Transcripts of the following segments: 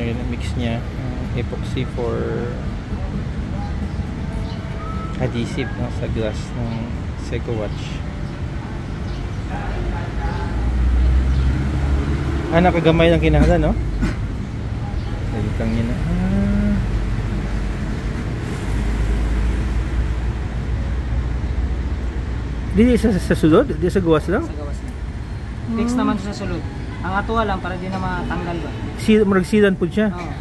mix niya epoxy for adhesive, no, sa glass ng Seiko watch. Nakagamay lang kinahanglan, no? Dalitang niya na. Di sa sulod? Di sa gawas lang? Sa gawas lang. Fix naman sa sulod. Ang atuwa lang para di na matanggal ba. Murag silan po siya? Oo.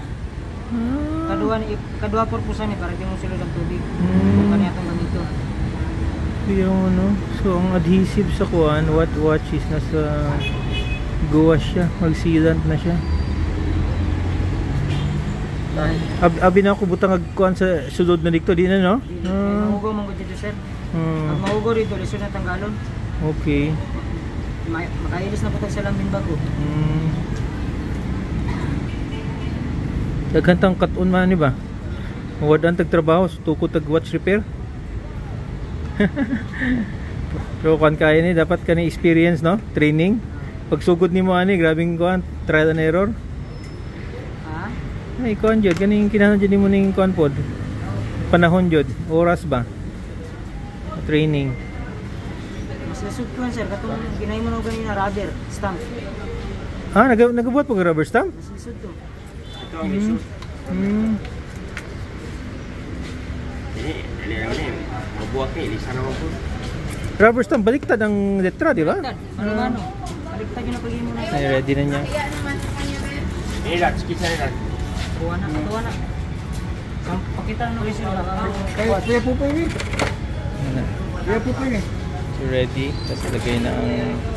Kadua purpose ni para di mo sulod ang tubig. Kani atong ganito. Yung ano, so ang adhesive sa kuan, watch is nasa gawas siya, mag-sealant na siya. Abi na ako butang kuan sa sulod na dito, di na, no? Mahugaw man gud dito, sir. Pag mahugaw dito, lisod na tanggalon. Okay. Makailis na putag sa lambing bago. Daghantang cut-on man ni ba? Wadan tag trabaho, tukod tag watch repair. Pero kan kaya ni dapat kani experience, no? Training. Pagsugod nimo ani, grabing kuan, trial and error. Ay kuan jud kaning kinahanglan jud nimo ning kuan pod. Panahon jud, oras ba? Training. Mas lisod ko sir, katong ginahimo na ganina rubber stamp. Nagabuhat pag rubber stamp? Mas lisod to. Ito ang lisod. Ini mabuhat ni ilisa naman po. Rubber stamp baliktad ang letra, di ba? Ano? Baliktad yun na pag-imo na. Ay, ready na niya. Ini lang, skisa na lang. Tuwa na. Pakita na rin sila. Kaya po po ini. Kaya po po ini. So ready, tapos lagay na ang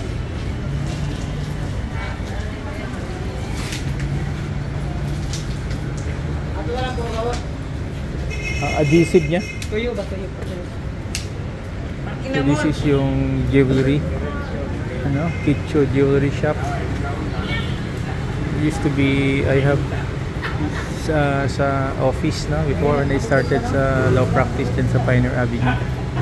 adhesive niya. Tuyo ba? Tuyo. So this is yung jewelry, Kicho Jewelry Shop. It used to be, I have sa office na before when I started sa law practice din sa Pioneer Avenue.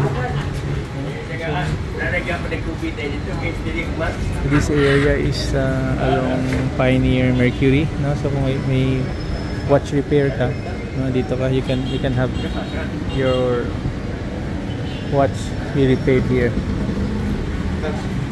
This area is along Pioneer Mercury, no? So kung may watch repair ka, no, dito ka, you can have your watch be repaired here.